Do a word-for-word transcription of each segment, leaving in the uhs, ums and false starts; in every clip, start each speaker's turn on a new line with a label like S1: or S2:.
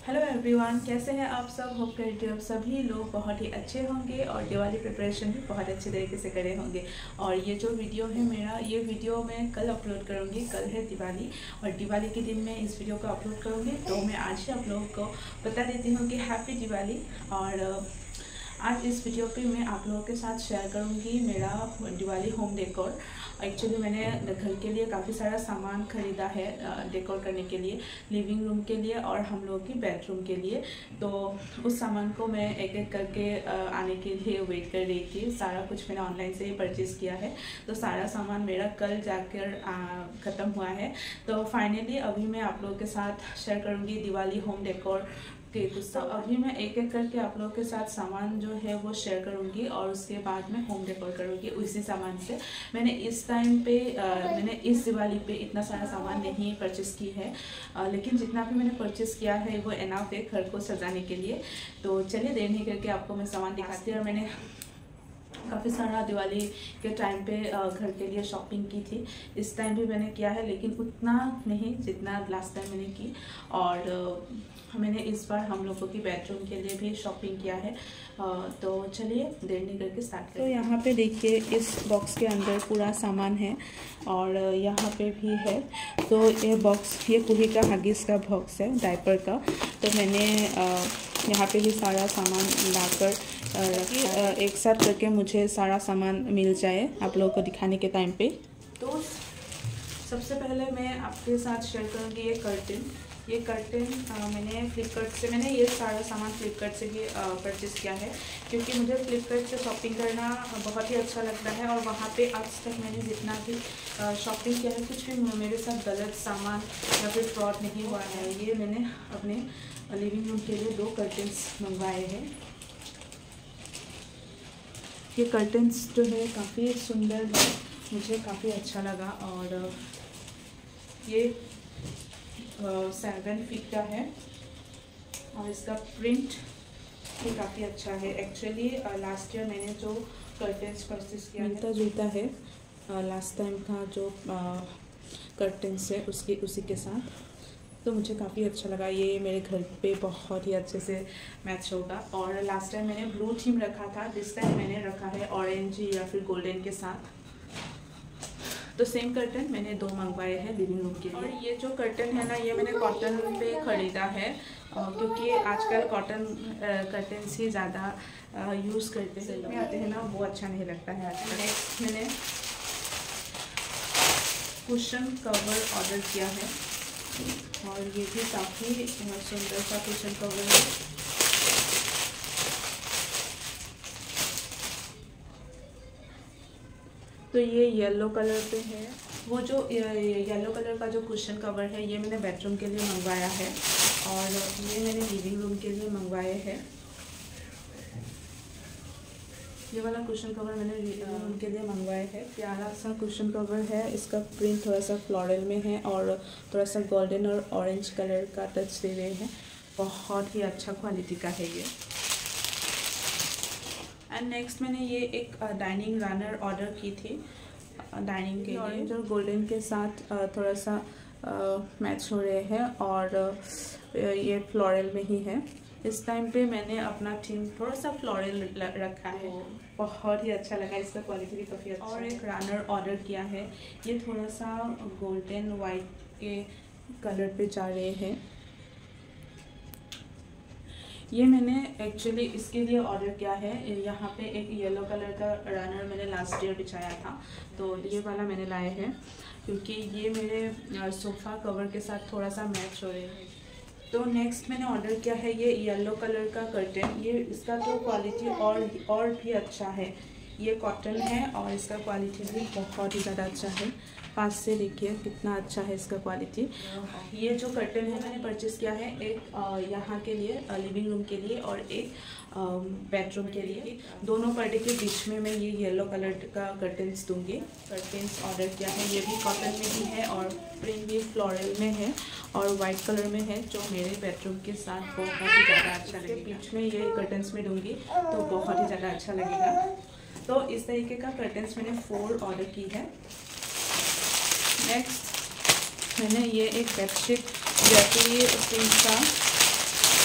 S1: Hello everyone, कैसे हैं आप सब। होप करते हो सभी लोग बहुत ही अच्छे होंगे और दिवाली प्रिपरेशन भी बहुत अच्छे तरीके से करे होंगे। और ये जो वीडियो है मेरा, ये वीडियो मैं कल अपलोड करूँगी। कल है दिवाली और दिवाली के दिन मैं इस वीडियो को अपलोड करूँगी। तो मैं आज ही आप लोगों को बता देती हूँ कि हैप्पी दिवाली। और आज इस वीडियो पे मैं आप लोगों के साथ शेयर करूँगी मेरा दिवाली होम डेकोर। एक्चुअली मैंने घर के लिए काफ़ी सारा सामान ख़रीदा है डेकोर करने के लिए, लिविंग रूम के लिए और हम लोगों की बेडरूम के लिए। तो उस सामान को मैं एक एक करके आने के लिए वेट कर रही थी। सारा कुछ मैंने ऑनलाइन से ही परचेज़ किया है, तो सारा सामान मेरा कल जाकर ख़त्म हुआ है। तो फाइनली अभी मैं आप लोगों के साथ शेयर करूँगी दिवाली होम डेकोर के कुछ। तो अभी मैं एक एक करके आप लोगों के साथ सामान जो है वो शेयर करूंगी और उसके बाद मैं होम डेकोर करूंगी उसी सामान से। मैंने इस टाइम पे आ, मैंने इस दिवाली पे इतना सारा सामान नहीं परचेस की है, आ, लेकिन जितना भी मैंने परचेस किया है वो एनाफ है घर को सजाने के लिए। तो चलिए देर नहीं करके आपको मैं सामान दिखाती हूँ। और मैंने काफ़ी सारा दिवाली के टाइम पे घर के लिए शॉपिंग की थी। इस टाइम भी मैंने किया है, लेकिन उतना नहीं जितना लास्ट टाइम मैंने की। और मैंने इस बार हम लोगों की बेडरूम के लिए भी शॉपिंग किया है। तो चलिए देर नहीं करके स्टार्ट करें। तो यहाँ पे देखिए इस बॉक्स के अंदर पूरा सामान है और यहाँ पे भी है। तो ये बॉक्स, ये कुही का हगिस का बॉक्स है, डायपर का। तो मैंने यहाँ पे भी सारा सामान लाकर रखा, एक साथ करके मुझे सारा सामान मिल जाए आप लोगों को दिखाने के टाइम पे। तो सबसे पहले मैं आपके साथ शेयर करूँगी ये कर्टन। ये कर्टन मैंने फ्लिपकार्ट से, मैंने ये सारा सामान फ्लिपकार्ट से भी परचेज़ किया है, क्योंकि मुझे फ्लिपकार्ट से शॉपिंग करना बहुत ही अच्छा लगता है। और वहाँ पे आज तक मैंने जितना भी शॉपिंग किया है, कुछ भी मेरे साथ गलत सामान या फिर फ्रॉड नहीं हुआ है। ये मैंने अपने लिविंग रूम के लिए दो कर्टन्स मंगवाए हैं। ये कर्टन्स जो है काफ़ी सुंदर है, मुझे काफ़ी अच्छा लगा। और ये सेवन फीट का है और इसका प्रिंट भी काफ़ी अच्छा है। एक्चुअली लास्ट ईयर मैंने जो कर्टन्स परचेस किया मिलता जुलता है लास्ट टाइम का जो कर्टन्स है उसके उसी के साथ, तो मुझे काफ़ी अच्छा लगा। ये मेरे घर पे बहुत ही अच्छे से मैच होगा। और लास्ट टाइम मैंने ब्लू थीम रखा था, दिस टाइम मैंने रखा है ऑरेंज या फिर गोल्डन के साथ। तो सेम कर्टन मैंने दो मंगवाए हैं लिविंग रूम के लिए। और ये जो कर्टन है ना, ये मैंने कॉटन पे ख़रीदा है, क्योंकि आजकल कॉटन कर्टन्स ही ज़्यादा यूज़ करते हैं में आते हैं ना, वो अच्छा नहीं लगता है आजकल। नेक्स्ट मैंने कुशन कवर ऑर्डर किया है और ये भी काफ़ी सुंदर सा कुशन कवर है। तो ये येलो कलर पे है। वो जो येलो कलर का जो कुशन कवर है ये मैंने बेडरूम के लिए मंगवाया है और ये मैंने लिविंग रूम के लिए मंगवाए हैं। ये वाला कुशन कवर मैंने लिविंग रूम के लिए मंगवाए हैं। प्यारा सा कुशन कवर है, इसका प्रिंट थोड़ा सा फ्लोरल में है और थोड़ा सा गोल्डन और ऑरेंज कलर का टच दे रहे हैं। बहुत ही अच्छा क्वालिटी का है ये। एंड नेक्स्ट मैंने ये एक डाइनिंग रनर ऑर्डर की थी डाइनिंग के लिए। ऑरेंज और गोल्डन के साथ थोड़ा सा मैच हो रहे हैं और ये फ्लोरल में ही है। इस टाइम पे मैंने अपना थीम थोड़ा सा फ्लोरल रखा है, बहुत ही अच्छा लगा। इसका क्वालिटी भी काफ़ी अच्छा। और एक रनर ऑर्डर किया है, ये थोड़ा सा गोल्डन वाइट के कलर पे जा रहे हैं। ये मैंने एक्चुअली इसके लिए ऑर्डर किया है। यहाँ पे एक येलो कलर का रनर मैंने लास्ट ईयर बिछाया था, तो ये वाला मैंने लाए हैं क्योंकि ये मेरे सोफ़ा कवर के साथ थोड़ा सा मैच हो रहे हैं। तो नेक्स्ट मैंने ऑर्डर किया है ये येलो कलर का कर्टन। ये इसका तो क्वालिटी और और भी अच्छा है। ये कॉटन है और इसका क्वालिटी भी बहुत ही ज़्यादा अच्छा है। पास से देखिए कितना अच्छा है इसका क्वालिटी। ये जो कर्टन है मैंने परचेज़ किया है, एक यहाँ के लिए लिविंग रूम के लिए और एक बेडरूम के लिए। दोनों पर्दे के बीच में मैं ये येलो कलर का कर्टन्स दूंगी। कर्टन्स ऑर्डर किया है, ये भी कॉटन में ही है और प्रिंट भी फ्लोरल में है और वाइट कलर में है, जो मेरे बेडरूम के साथ बहुत ही ज़्यादा अच्छा लगेगा। बीच में ये कर्टन्स में दूंगी तो बहुत ही ज़्यादा अच्छा लगेगा। तो इस तरीके का कर्टन्स मैंने फोर ऑर्डर की है। नेक्स्ट मैंने ये एक बेडशीट जैपी सिंक का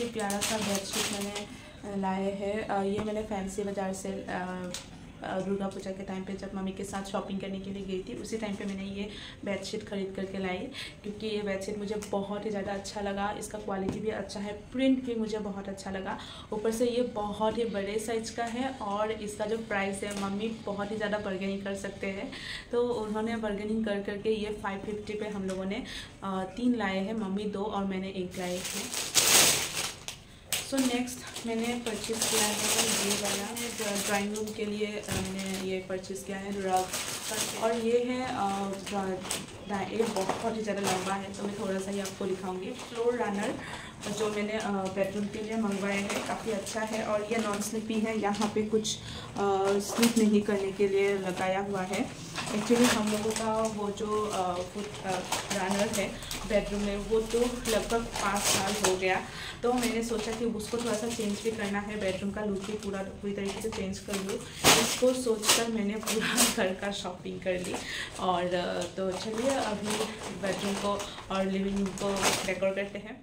S1: प्यारा सा बेडशीट मैंने लाए हैं। ये मैंने फैंसी बाज़ार से दुर्गा पूजा के टाइम पे जब मम्मी के साथ शॉपिंग करने के लिए गई थी, उसी टाइम पे मैंने ये बेडशीट ख़रीद करके लाई, क्योंकि ये बेडशीट मुझे बहुत ही ज़्यादा अच्छा लगा। इसका क्वालिटी भी अच्छा है, प्रिंट भी मुझे बहुत अच्छा लगा। ऊपर से ये बहुत ही बड़े साइज़ का है और इसका जो प्राइस है, मम्मी बहुत ही ज़्यादा बार्गेनिंग कर सकते हैं, तो उन्होंने बार्गेनिंग कर करके ये फाइव फिफ्टी पे हम लोगों ने तीन लाए हैं, मम्मी दो और मैंने एक लाए थे। सो so, नेक्स्ट मैंने परचेज़ किया है ये वाला ड्राइंग रूम के लिए। मैंने ये परचेज़ किया है रग, और ये है ये बहुत ही ज़्यादा लंबा है, तो मैं थोड़ा सा ही आपको दिखाऊंगी। फ्लोर रनर जो मैंने बेडरूम के लिए मंगवाए हैं, काफ़ी अच्छा है और ये नॉन स्लिपी है। यहाँ पे कुछ स्लिप नहीं करने के लिए लगाया हुआ है। एक्चुअली हम लोगों का वो जो फुट रनर है बेडरूम में, वो तो लगभग पाँच साल हो गया, तो मैंने सोचा कि उसको थोड़ा सा चेंज भी करना है, बेडरूम का लुक भी पूरा पूरी तरीके से चेंज कर लूँ। इसको सोचकर मैंने पूरा घर का शॉपिंग कर ली। और तो चलिए अभी बेडरूम को और लिविंग रूम को डेकोर करते हैं।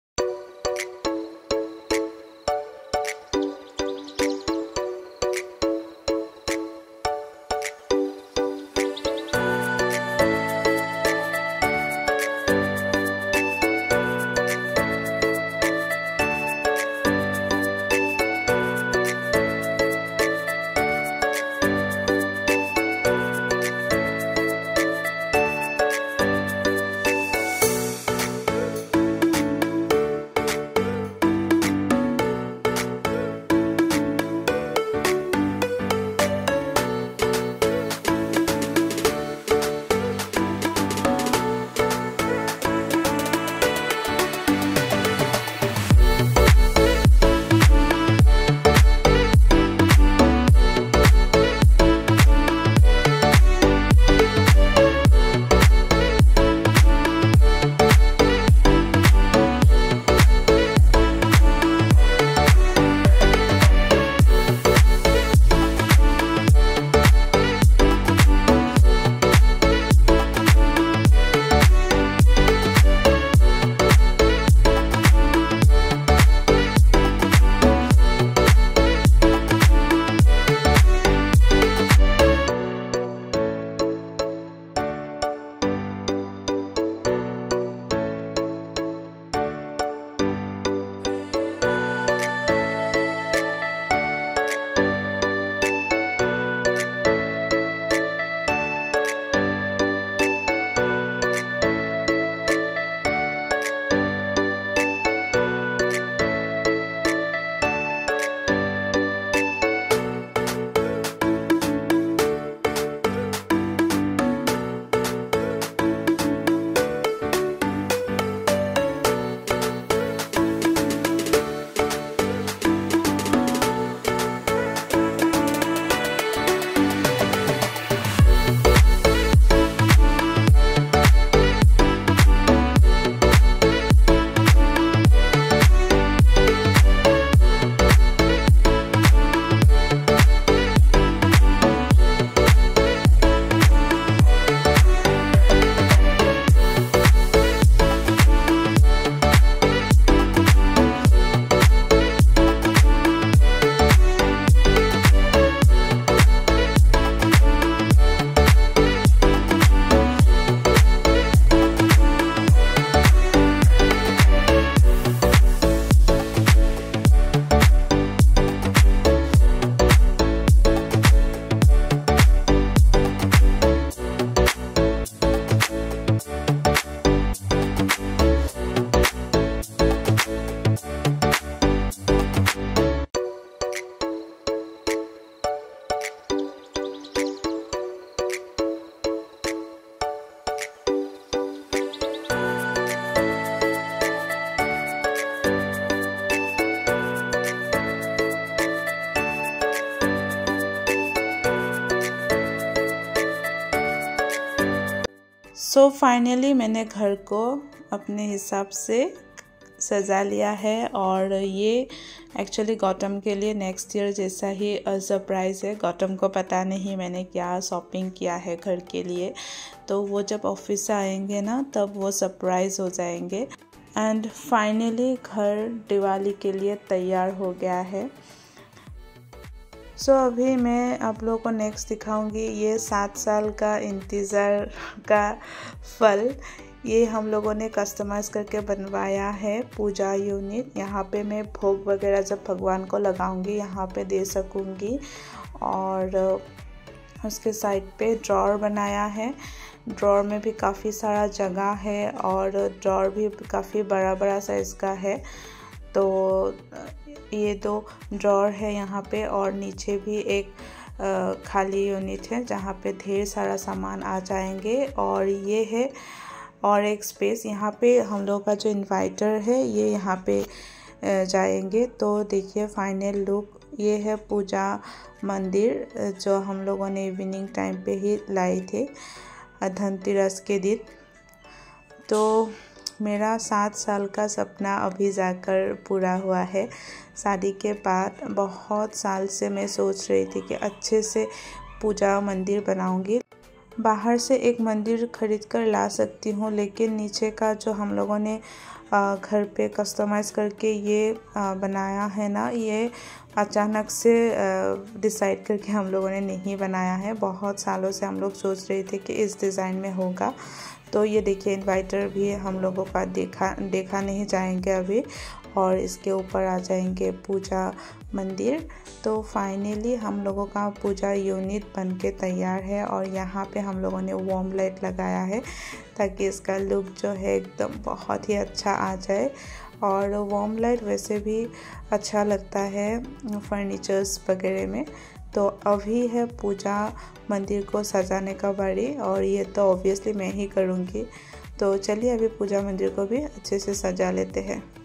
S1: सो so फाइनली मैंने घर को अपने हिसाब से सजा लिया है और ये एक्चुअली गौतम के लिए नेक्स्ट ईयर जैसा ही सरप्राइज़ है। गौतम को पता नहीं मैंने क्या शॉपिंग किया है घर के लिए, तो वो जब ऑफिस से आएंगे ना तब वो सरप्राइज़ हो जाएंगे। एंड फाइनली घर दिवाली के लिए तैयार हो गया है। सो so, अभी मैं आप लोगों को नेक्स्ट दिखाऊंगी ये सात साल का इंतज़ार का फल। ये हम लोगों ने कस्टमाइज़ करके बनवाया है पूजा यूनिट। यहाँ पे मैं भोग वगैरह जब भगवान को लगाऊंगी यहाँ पे दे सकूंगी। और उसके साइड पे ड्रॉर बनाया है। ड्रॉर में भी काफ़ी सारा जगह है और ड्रॉर भी काफ़ी बड़ा बड़ा साइज़ का है। तो ये दो ड्रॉर है यहाँ पे और नीचे भी एक आ, खाली यूनिट है जहाँ पे ढेर सारा सामान आ जाएंगे। और ये है और एक स्पेस यहाँ पे हम लोग का जो इन्वर्टर है ये यहाँ पे जाएंगे। तो देखिए फाइनल लुक ये है पूजा मंदिर जो हम लोगों ने इवनिंग टाइम पे ही लाए थे धनतेरस के दिन। तो मेरा सात साल का सपना अभी जाकर पूरा हुआ है। शादी के बाद बहुत साल से मैं सोच रही थी कि अच्छे से पूजा मंदिर बनाऊंगी। बाहर से एक मंदिर खरीद कर ला सकती हूँ, लेकिन नीचे का जो हम लोगों ने घर पे कस्टमाइज़ करके ये बनाया है ना, ये अचानक से डिसाइड करके हम लोगों ने नहीं बनाया है। बहुत सालों से हम लोग सोच रहे थे कि इस डिज़ाइन में होगा। तो ये देखिए इन्वर्टर भी हम लोगों का देखा देखा नहीं जाएंगे अभी, और इसके ऊपर आ जाएंगे पूजा मंदिर। तो फाइनली हम लोगों का पूजा यूनिट बनके तैयार है और यहाँ पे हम लोगों ने वार्म लाइट लगाया है ताकि इसका लुक जो है एकदम बहुत ही अच्छा आ जाए। और वार्म लाइट वैसे भी अच्छा लगता है फर्नीचर्स वगैरह में। तो अभी है पूजा मंदिर को सजाने का बारी और ये तो ऑब्वियसली मैं ही करूँगी। तो चलिए अभी पूजा मंदिर को भी अच्छे से सजा लेते हैं।